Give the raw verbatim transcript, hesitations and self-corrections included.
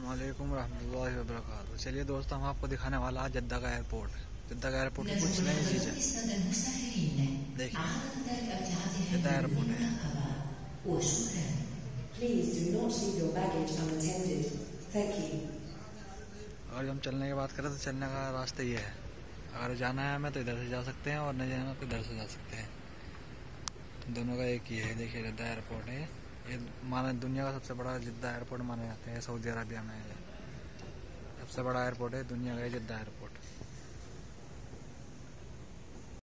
अस्सलामुअलैकुम रहमतुल्लाहि व बरकातुहू। चलिए दोस्तों, हम आपको दिखाने वाला है जद्दा का एयरपोर्ट। जद्दा का एयरपोर्ट की कुछ नई चीज़ें देखिए। जद्दा एयरपोर्ट है। अगर हम चलने की बात करें तो चलने का रास्ता ये है। अगर जाना है हमें तो इधर से जा सकते हैं और नहीं जाना तो इधर से जा सकते हैं। दोनों का एक ही है। देखिए जद्दा एयरपोर्ट है। ये माना दुनिया का सबसे बड़ा जद्दा एयरपोर्ट माने जाते हैं। सऊदी अरबिया में सबसे बड़ा एयरपोर्ट है दुनिया का, जद्दा एयरपोर्ट।